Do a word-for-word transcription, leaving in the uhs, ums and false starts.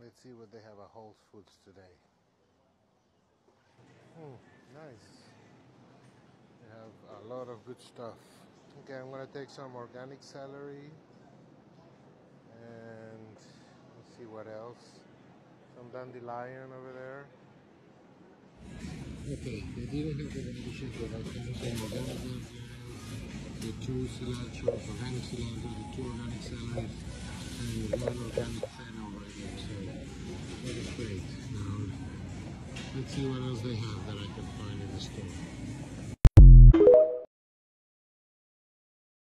let's see what they have at Whole Foods today. Hmm, nice. They have a lot of good stuff. Okay, I'm gonna take some organic celery and let's see what else. Some dandelion over there. Okay, they didn't have the radishes, but I found some organic dandelion, the two cilantro, organic cilantro, the two organic celery, and one organic fennel right there. So that is great. Now, let's see what else they have that I can find in the store.